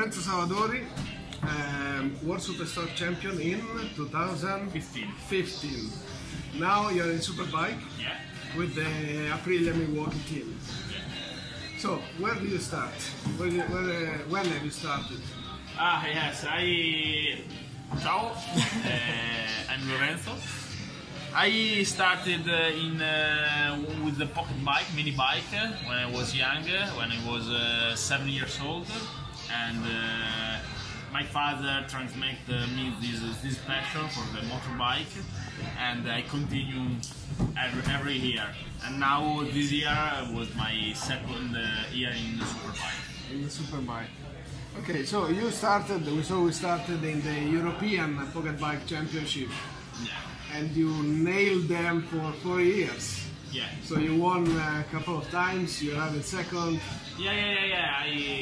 Lorenzo Savadori, World Superstock Champion in 2015. Now you're in Superbike with the Aprilia Milwaukee team. So, where do you start? When have you started? Yes, Ciao, I'm Lorenzo. I started with the pocket bike, mini bike, when I was young, when I was 7 years old, and my father transmitted me this passion for the motorbike, and I continue every year. And now this year was my second year in the Superbike. In the Superbike. Okay, so you started. We started in the European Pocket Bike Championship. Yeah. And you nailed them for 4 years. Yeah. So you won a couple of times. You have a second. Yeah.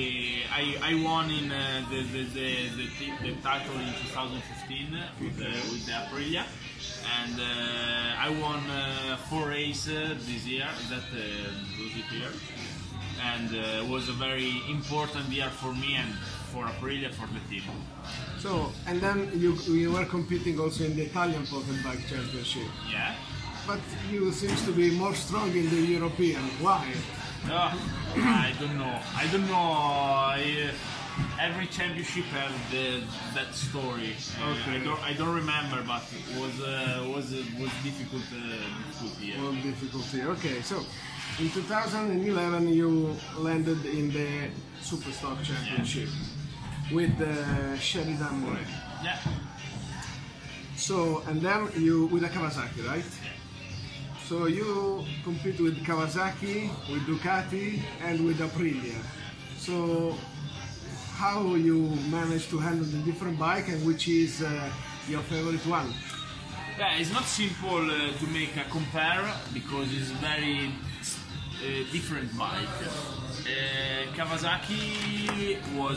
I won in the title in 2015 with the Aprilia, and I won 4 races this year. That was it here, and it was a very important year for me and for Aprilia, for the team. So, and then you were competing also in the Italian Pocket Bike Championship. Yeah. But you seems to be more strong in the European. Why? I don't know. Every championship has that story. Okay. I don't remember, but it was difficult year. Well, difficulty. Okay, so in 2011 you landed in the Superstock Championship with Sheridan Moret. Yeah. So, and then you with a Kawasaki, right? Yeah. So you compete with Kawasaki, with Ducati, and with Aprilia. So how you manage to handle the different bike, and which is your favorite one? Yeah, it's not simple to make a compare because it's very different bike. Kawasaki was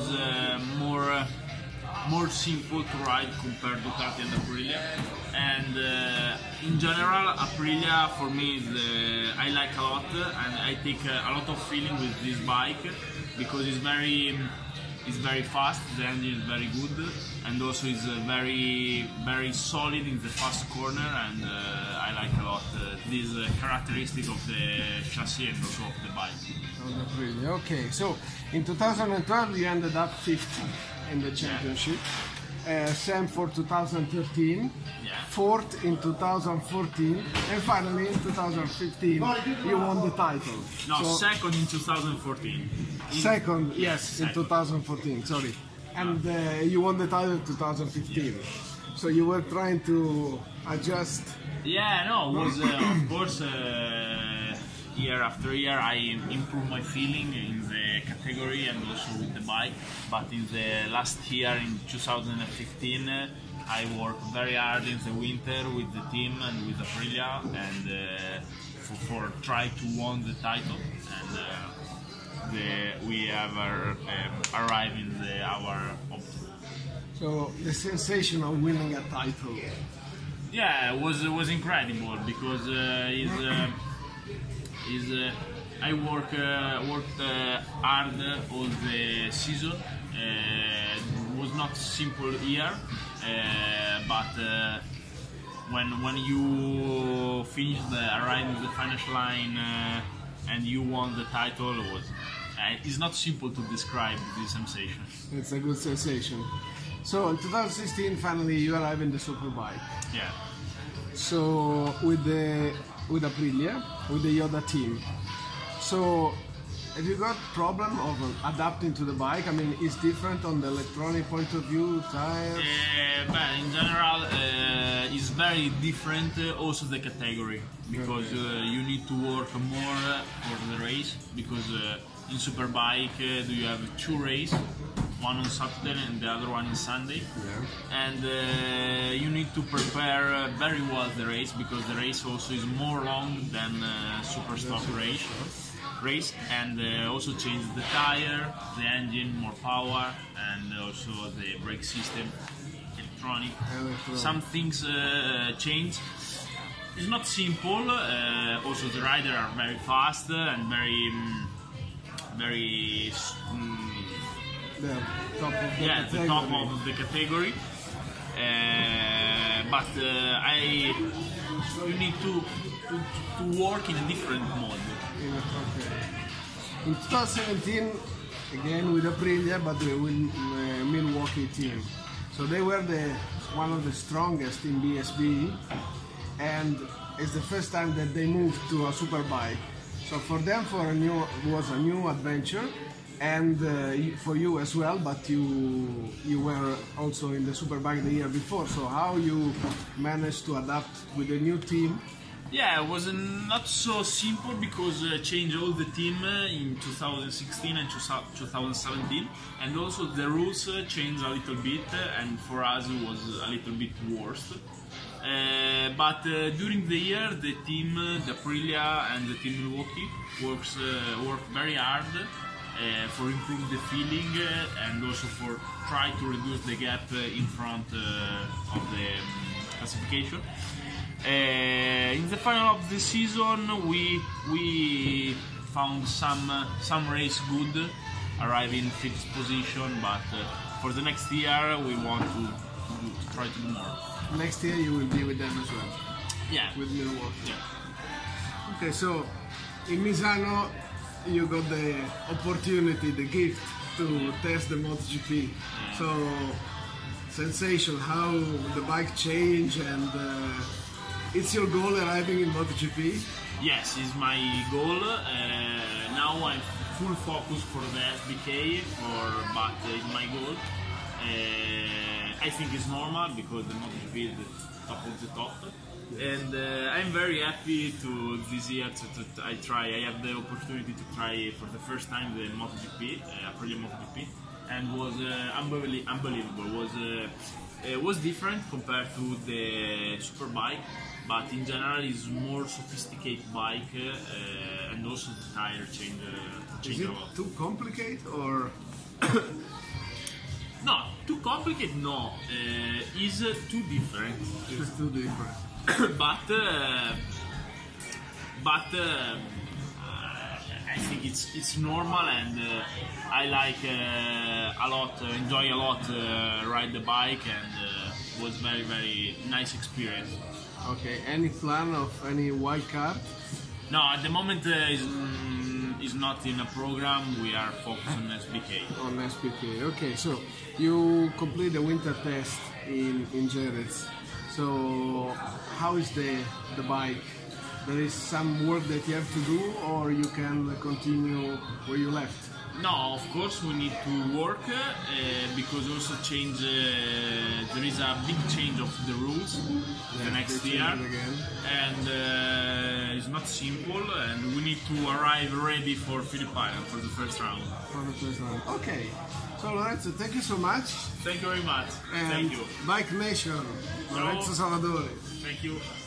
more simple to ride compared to Ducati and Aprilia, and in general Aprilia for me is I like a lot, and I take a lot of feeling with this bike because it's very fast, the engine is very good, and also is very solid in the fast corner, and I like a lot this characteristic of the chassis and also of the bike. Aprilia. Okay, so in 2012 you ended up 5th in the championship, same for 2013, 4th in 2014, and finally in 2015 you won the title. No, so, second in 2014. Second, yes, in 2014, sorry. And you won the title in 2015. So you were trying to adjust. Yeah, no, it was of course year after year I improved my feeling in the category and also with the bike. But in the last year, in 2015, I worked very hard in the winter with the team and with Aprilia, and for try to win the title. And we have arrived in our objective. So the sensation of winning a title. Yeah, it was incredible because I worked hard all the season. It was not simple year, but when you finish arriving the finish line and you won the title, it's not simple to describe this sensation. It's a good sensation. So in 2016, finally you arrive in the Superbike. Yeah. So with Aprilia, with the Yoda team. So have you got problem of adapting to the bike? I mean, it's different on the electronic point of view, tires? But in general, it's very different also the category, because you need to work more for the race, because in Superbike you have 2 races, one on Saturday and the other one on Sunday, and you need to prepare very well the race, because the race also is more long than Superstock race, and also change the tire, the engine, more power, and also the brake system, electronic. Some things change. It's not simple. Also the riders are very fast and very the top of the yeah, category. the top of the category. But you need to work in a different mode. Okay. In 2017, again with Aprilia, but with Milwaukee team. So they were one of the strongest in BSB, and it's the first time that they moved to a superbike. So for them, was a new adventure, and for you as well. But you were also in the superbike the year before. So how you managed to adapt with a new team? Yeah, it was not so simple because changed all the team in 2016 and 2017, and also the rules changed a little bit, and for us it was a little bit worse. But during the year, the team, the Aprilia and the team Milwaukee worked very hard for improve the feeling and also for try to reduce the gap in front of the classification. In the final of the season, we found some race good, arriving 5th position. But for the next year, we want to try to do more. Next year, you will be with them as well. Yeah, with Milwaukee. Yeah. Okay, so in Misano, you got the opportunity, the gift to test the MotoGP. Yeah. So sensation, how the bike changed, and it's your goal arriving in MotoGP? Yes, it's my goal. Now I'm full focus for the SBK, but it's my goal. I think it's normal because the MotoGP is the top of the top, and I'm very happy to this year I have the opportunity to try for the first time the MotoGP, Aprilia MotoGP, and was unbelievable. It was different compared to the Superbike, but in general it's more sophisticated bike, and also the tire change a lot. Too complicated or? No, too complicated. No, is too different. It's too different. but I think it's normal, and I like a lot, enjoy a lot, ride the bike, and was very nice experience. Okay, any plan of any wild card? No, at the moment is not in a program. We are focused on SBK. On SBK. Okay, so you complete the winter test in Jerez. So how is the bike? There is some work that you have to do, or you can continue where you left? No, of course we need to work because also change. There is a big change of the rules the next year, and it's not simple. And we need to arrive ready for Phillip Island for the first round. Okay. So Lorenzo, thank you so much. Thank you very much. And thank you. Bike Nation, Lorenzo Salvadori. Thank you.